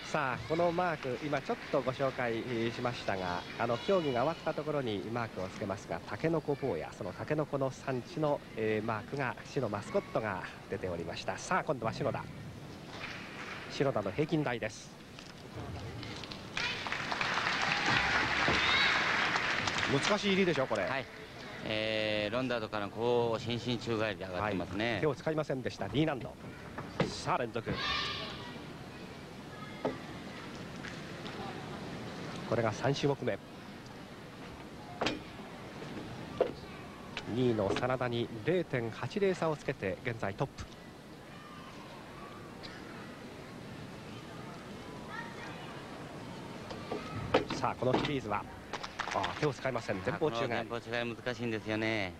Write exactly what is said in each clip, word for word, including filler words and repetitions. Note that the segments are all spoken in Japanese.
さあこのマーク今ちょっとご紹介しましたが、あの競技が終わったところにマークをつけますが、タケノコ坊や、そのタケノコの産地の、えー、マークが市のマスコットが出ておりました。さあ今度は篠田篠田の平均台です。難しい入りでしょこれ。 はい、えー、ロンダードからこう伸身宙返りで上がってますね、はい、 手を使いませんでした D 難度。さあ連続、これがさん種目目。にいの真田に れいてんはちぜろ 差をつけて現在トップ。さあこのシリーズはあ手を使いません。前方宙返り。 前方宙返り難しいんですよね。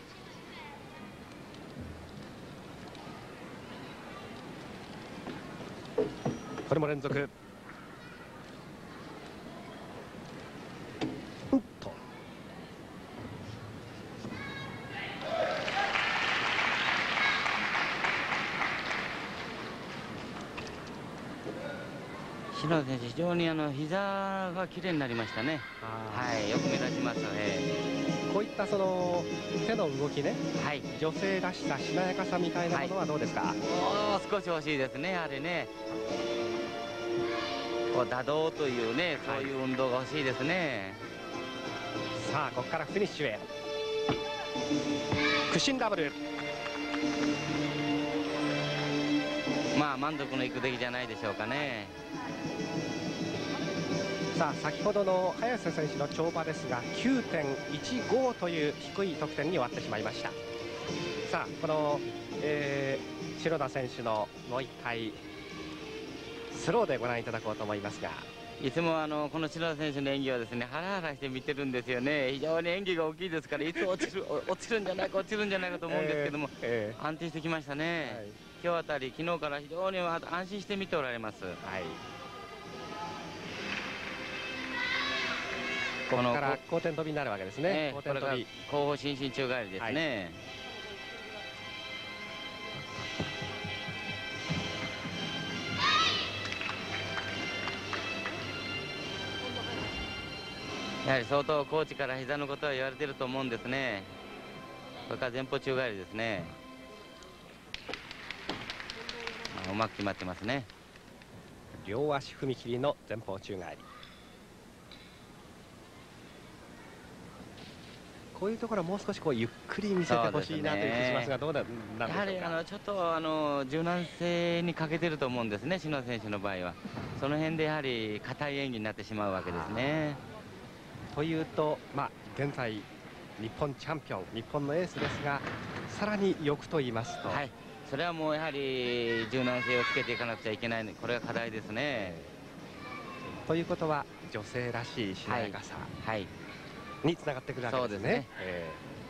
これも連続。 篠田選手、非常にあの膝が綺麗になりましたね。はい、よく目立ちますね。 こういったその手の動きね、はい、女性らしさ、しなやかさみたいなものはどうですか。はい、 もう少し欲しいですね、あれね。こう打動というね、そういう運動が欲しいですね。 はい、さあここからフィニッシュへ。屈伸ダブル。 まあ満足のいく出来じゃないでしょうかね。 さあ先ほどの早瀬選手の跳馬ですが きゅうてんいちご という低い得点に終わってしまいました。さあこの、えー、篠田選手のもう一回スローでご覧いただこうと思いますが、 いつもあのこの篠田選手の演技はですね、ハラハラして見てるんですよね。非常に演技が大きいですから、いつ落ちる落ちるんじゃないか落ちるんじゃないかと思うんですけども、えーえー、安定してきましたね。はい、今日あたり昨日から非常に安心して見ておられます。はい、 ここから後転跳びになるわけですね。 後転跳び、後方伸身宙返りですね。はい、やはり相当コーチから膝のことは言われていると思うんですね。これから前方宙返りですね。うまく決まってますね。 両足踏み切りの前方宙返り。こういうところはもう少しこうゆっくり見せてほしいなという気しますが、どうなんでしょうか。 やはりあのちょっとあの柔軟性に欠けてると思うんですね、篠田選手の場合は。その辺でやはり硬い演技になってしまうわけですね。 というと、まあ、現在日本チャンピオン、日本のエースですが、さらに欲と言いますと、はい、 それはもうやはり柔軟性をつけていかなくちゃいけない、これが課題ですね。 ということは女性らしいしなやかさ、はいはい、につながってくるわけですね。そうですね、え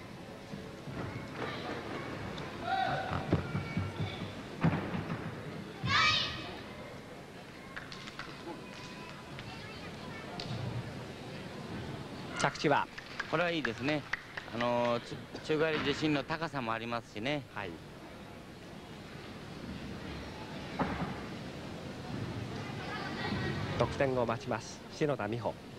ー、着地はこれはいいですね。あの宙返り自身の高さもありますしね。はい、 得点を待ちます篠田美穂。